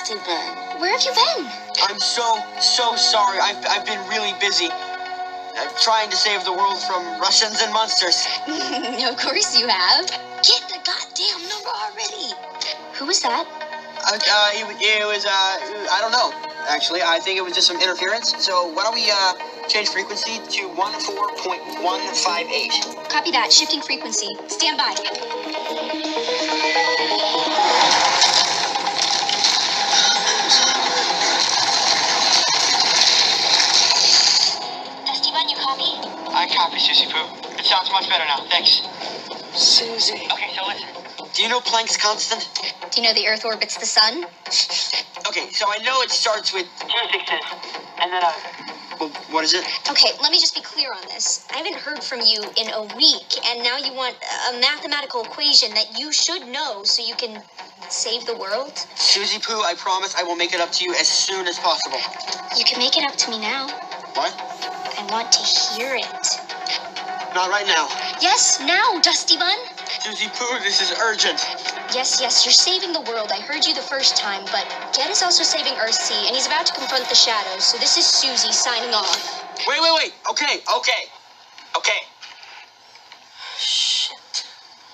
Dusty Bun. Where have you been? I'm so sorry. I've been really busy. I'm trying to save the world from Russians and monsters. Of course you have. Get the goddamn number already. Who was that? It was, I don't know, actually. I think it was just some interference. So why don't we, change frequency to 14.158. Copy that. Shifting frequency. Stand by. Dusty Bun, you copy? I copy, Suzie Poo. It sounds much better now. Thanks. Suzie. Okay, so listen. Do you know Planck's constant? Do you know the Earth orbits the sun? Okay, so I know it starts with 2 6s, and then well, what is it? Okay, let me just be clear on this. I haven't heard from you in a week, and now you want a mathematical equation that you should know so you can save the world? Suzie Poo, I promise I will make it up to you as soon as possible. You can make it up to me now. What? I want to hear it. Not right now. Yes, now, Dusty Bun. Suzie Poo, this is urgent. Yes, you're saving the world. I heard you the first time, but Ged is also saving Earthsea, and he's about to confront the shadows, so this is Suzie signing off. Wait. Okay. Shit.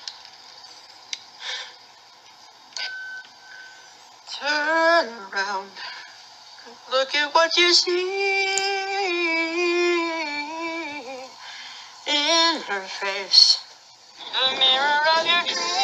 Turn around. Look at what you see in her face. The mirror of your dreams.